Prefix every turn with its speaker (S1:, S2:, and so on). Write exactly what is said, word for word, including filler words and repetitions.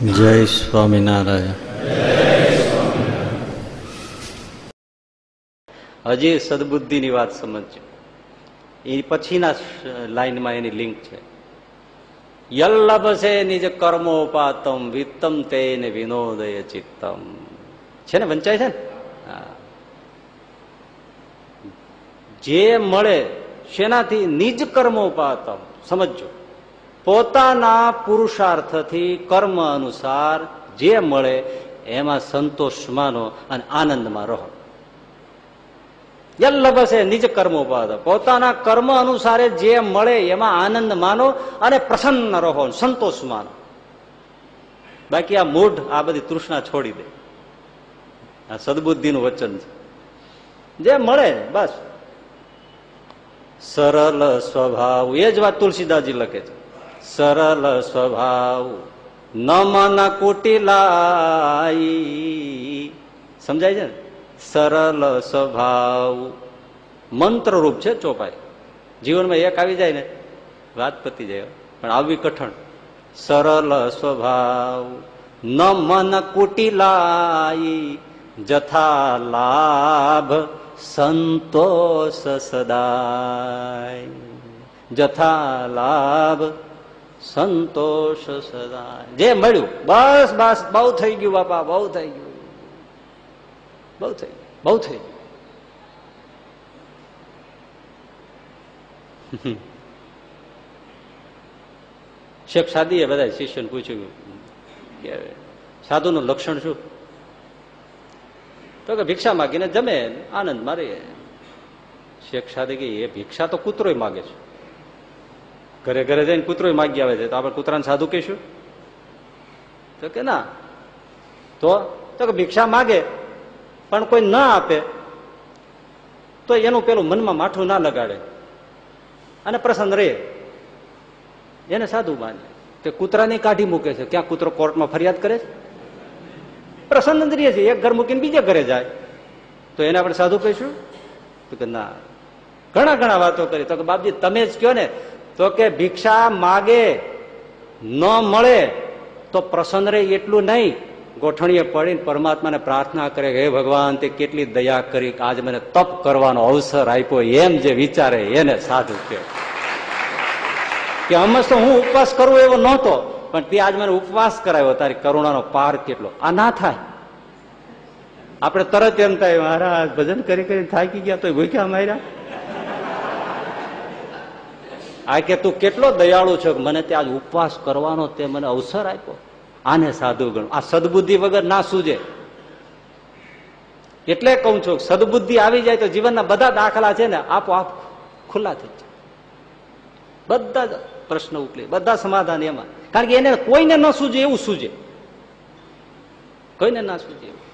S1: જય સ્વામિનારાયણ. હજી સદબુદ્ધિની વાત સમજજો. એ પછીના લાઈનમાં એની લિંક છે. યલ્લભસે નિજ કર્મોપાતમ વિત્તમ તેને વિનોદય ચિત્તમ. છે ને, વંચાય છે ને. જે મળે શેનાથી? નિજ કર્મોપાતમ. સમજો, પોતાના પુરુષાર્થથી કર્મ અનુસાર જે મળે એમાં સંતોષ માનો અને આનંદમાં રહો. યલ્લભસે નિજ કર્મોપાતમ. પોતાના કર્મ અનુસારે જે મળે એમાં આનંદ માનો અને પ્રસન્ન રહો, સંતોષ માનો. બાકી આ મૂઢ આ બધી તૃષ્ણા છોડી દે. આ સદબુદ્ધિનું વચન છે. જે મળે બસ. સરળ સ્વભાવ, એ જ વાત તુલસીદાસજી લખે છે. સરળ સ્વભાવ ન મન કુટિલાઈ. સમજાય છે ને? સરળ સ્વભાવ મંત્રરૂપ છે ચોપાઈ. જીવનમાં એક આવી જાય ને વાત પતી જાય, પણ આવવી કઠણ. સરળ સ્વભાવ ન મન કુટિલાઈ જથા લાભ સંતોષ સદાય. જથા લાભ સંતોષ સદાય. જે મળ્યું બસ બસ, બહુ થઈ ગયું બાપા, બહુ થઈ ગયું, બહુ થઈ ગયું, બહુ થઈ ગયું. શેખ સાદીએ બધા શિષ્યને પૂછ્યું કે સાધુનું લક્ષણ શું? તો કે ભિક્ષા માગીને જમે, આનંદ મારે. શેખ સાદી કે એ ભિક્ષા તો કૂતરોય માગે છે. ઘરે ઘરે જઈને કૂતરોય માગી આવે છે, તો આપણે કૂતરાને સાધુ કહીશું? તો કે ના. તો તો કે ભિક્ષા માગે પણ કોઈ ના આપે તો એનું પેલું મનમાં માઠું ના લગાડે અને પ્રસન્ન રહે, એને સાધુ માને. તે કૂતરાને કાઢી મૂકે છે. ક્યાં કૂતરો કોર્ટમાં ફરિયાદ કરે છે? પ્રસન્ન જ રહે છે. એક ઘર મૂકીને બીજે ઘરે જાય તો એને આપણે સાધુ કહીશું? તો કે ના. ઘણા ઘણા વાતો કરી. તો કે બાપજી તમે જ કહો ને. તો કે ભિક્ષા માગે ન મળે તો પ્રસન્ન રહે એટલું નહીં, ગોઠણીએ પડીને પરમાત્માને પ્રાર્થના કરે, હે ભગવાન તે કેટલી દયા કરી, આજ મને તપ કરવાનો અવસર આપ્યો, એમ જે વિચારે એને સાધુ કહે. કે હમણાં તો હું ઉપવાસ કરું એવો નહોતો, પણ તે આજ મને ઉપવાસ કરાવ્યો, તારી કરુણાનો પાર કેટલો. આ ના થાય. આપણે તરત એમ થાય મહારાજ ભજન કરી કરી થાકી ગયા તો ભૂખ્યા માર્યા. આ કે તું કેટલો દયાળુ છો, મને તે આજ ઉપવાસ કરવાનો તે મને અવસર આપ્યો, આને સાધુ ગણ. આ સદબુદ્ધિ વગર ના સૂજે. એટલે કઉ છું સદબુદ્ધિ આવી જાય તો જીવનના બધા દાખલા છે ને આપોઆપ ખુલ્લા થઈ જાય. બધા જ પ્રશ્ન ઉકલે, બધા સમાધાન એમાં. કારણ કે એને કોઈને ન સૂજે એવું સૂજે, કોઈને ના સૂજે એવું.